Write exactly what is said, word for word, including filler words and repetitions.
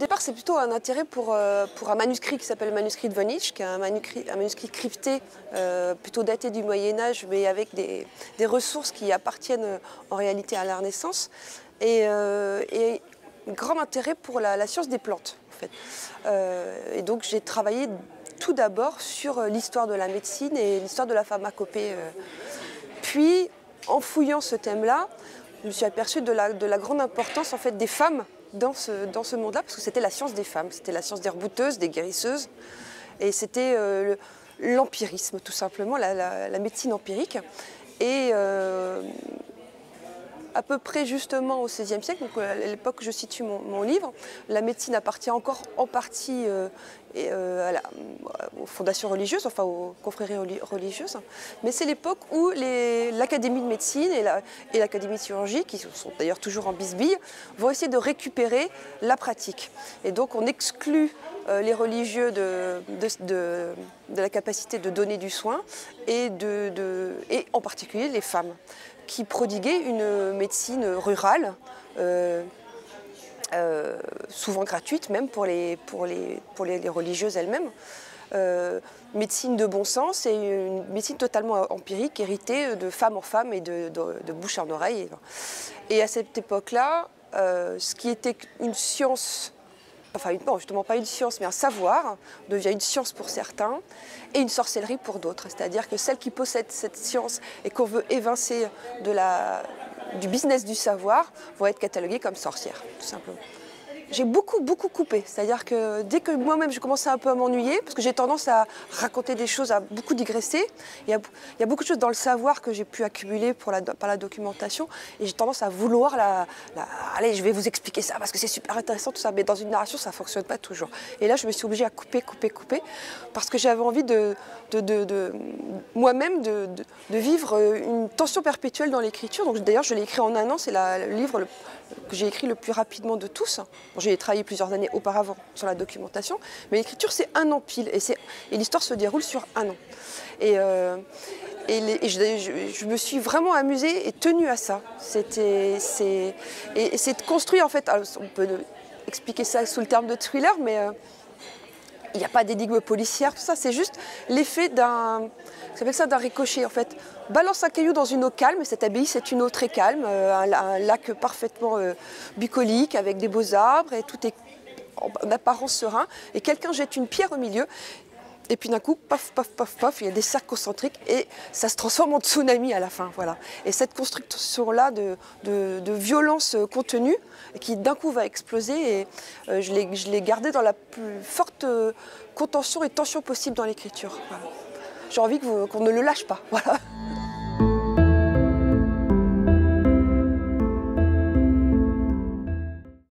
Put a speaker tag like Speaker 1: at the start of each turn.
Speaker 1: départ, c'est plutôt un intérêt pour, euh, pour un manuscrit qui s'appelle le manuscrit de Vonich, qui est un manuscrit, un manuscrit crypté, euh, plutôt daté du Moyen-Âge, mais avec des, des ressources qui appartiennent euh, en réalité à la Renaissance. Et, euh, et un grand intérêt pour la, la science des plantes, en fait. Euh, et donc j'ai travaillé tout d'abord sur l'histoire de la médecine et l'histoire de la pharmacopée. Euh. Puis, en fouillant ce thème-là, je me suis aperçue de la, de la grande importance en fait, des femmes dans ce, dans ce monde-là, parce que c'était la science des femmes, c'était la science des rebouteuses, des guérisseuses, et c'était euh, l'empirisme tout simplement, la, la, la médecine empirique. Et euh, à peu près justement au seizième siècle, donc à l'époque où je situe mon, mon livre, la médecine appartient encore en partie euh, et, euh, à la, aux fondations religieuses, enfin aux confréries religieuses, mais c'est l'époque où l'Académie de médecine et l'Académie la, de chirurgie, qui sont d'ailleurs toujours en bisbille, vont essayer de récupérer la pratique. Et donc on exclut euh, les religieux de, de, de, de la capacité de donner du soin, et, de, de, et en particulier les femmes, qui prodiguaient une médecine rurale, euh, euh, souvent gratuite même pour les, pour les, pour les, les religieuses elles-mêmes. Euh, médecine de bon sens et une médecine totalement empirique, héritée de femme en femme et de, de, de bouche en oreille. Et à cette époque-là, euh, ce qui était une science, enfin non, justement pas une science, mais un savoir, devient une science pour certains et une sorcellerie pour d'autres. C'est-à-dire que celles qui possèdent cette science et qu'on veut évincer de la, du business du savoir vont être cataloguées comme sorcières, tout simplement. J'ai beaucoup, beaucoup coupé. C'est-à-dire que dès que moi-même je commençais un peu à m'ennuyer, parce que j'ai tendance à raconter des choses, à beaucoup digresser, il y a, il y a beaucoup de choses dans le savoir que j'ai pu accumuler pour la, par la documentation, et j'ai tendance à vouloir la, la... Allez, je vais vous expliquer ça parce que c'est super intéressant, tout ça, mais dans une narration, ça ne fonctionne pas toujours. Et là, je me suis obligée à couper, couper, couper, parce que j'avais envie de, de, de, de moi-même de, de, de vivre une tension perpétuelle dans l'écriture. Donc d'ailleurs, je l'ai écrit en un an, c'est le livre le, que j'ai écrit le plus rapidement de tous. Bon, j'ai travaillé plusieurs années auparavant sur la documentation, mais l'écriture c'est un an pile, et, et l'histoire se déroule sur un an. Et, euh, et, les, et je, je, je me suis vraiment amusée et tenue à ça. C'était, c'est, et, et c'est de construire en fait, alors, on peut expliquer ça sous le terme de thriller, mais euh, il n'y a pas d'énigme policière, tout ça, c'est juste l'effet d'un, ça d'un ricochet en fait. Balance un caillou dans une eau calme, et cette abbaye c'est une eau très calme, euh, un, un lac parfaitement euh, bucolique avec des beaux arbres, et tout est en apparence serein, et quelqu'un jette une pierre au milieu, et puis d'un coup, paf, paf, paf, paf, il y a des cercles concentriques, et ça se transforme en tsunami à la fin, voilà. Et cette construction-là de, de, de violence contenue, qui d'un coup va exploser, et euh, je l'ai gardée dans la plus forte euh, contention et tension possible dans l'écriture. Voilà. J'ai envie qu'on qu'on ne le lâche pas, voilà.